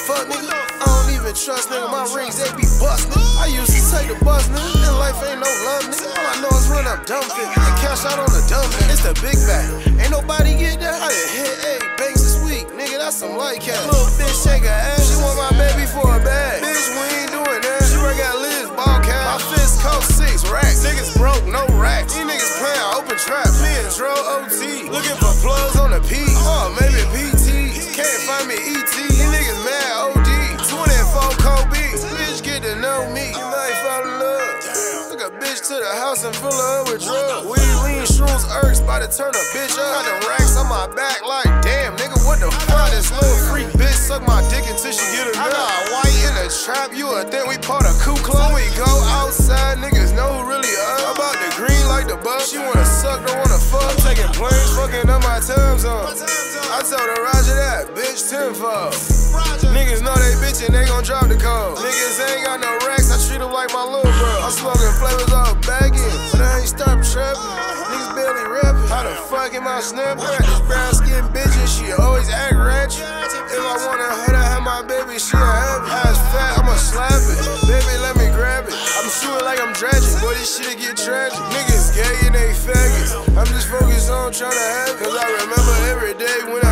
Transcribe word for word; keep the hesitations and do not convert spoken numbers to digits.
fuck, nigga? I don't even trust, nigga. My rings, they be bust, nigga. I used to take the bus, nigga. In life ain't no love, nigga. All I know is run up dumb fit and cash out on the dumb nigga. It's the big bag. Ain't nobody get that. I done hit eight banks this week, nigga. That's some light cash. Little bitch shake her ass. She want my baby for a bag. Bitch, we ain't doing that. She work at Liz, ball cash. My fist cost six racks. Niggas broke, no racks. These niggas playing open trap. Me and Dro O T. Looking for plugs on the P. Oh, maybe P T. Can't find me E T. These niggas mad O D. twenty-four Kobe. Bitch get to know me. You might fall in love. Took a bitch to the house and fill her up with drugs. We lean shrooms, irks, about to turn a bitch up. Got them racks on my back like, damn, nigga, what the fuck? This little freak bitch suck my dick until she get a nut. I got a white in the trap, you would think we part of Ku Klux. When we go outside, niggas know who really up. About the green like the bug. She wanna suck, don't wanna fuck. I'm taking planes, fucking up my time zone. I told her Roger that, bitch, tenfold. Niggas know they bitchin', they gon' drop the code. Niggas ain't got no racks, I treat them like my little bro. I'm smoking flavors all bagging, but I ain't stop trapping. Niggas barely rapping. How the fuck am I snapping? This brown skin bitch and she always act ratchet. If I wanted her to have my baby, she a have it. Ass fat, I'ma slap it. Baby, let me grab it. I'm shooting like I'm tragic, boy, this shit get tragic. Niggas gay and they faggots. I'm just focused on tryna have it. Cause I remember every day when I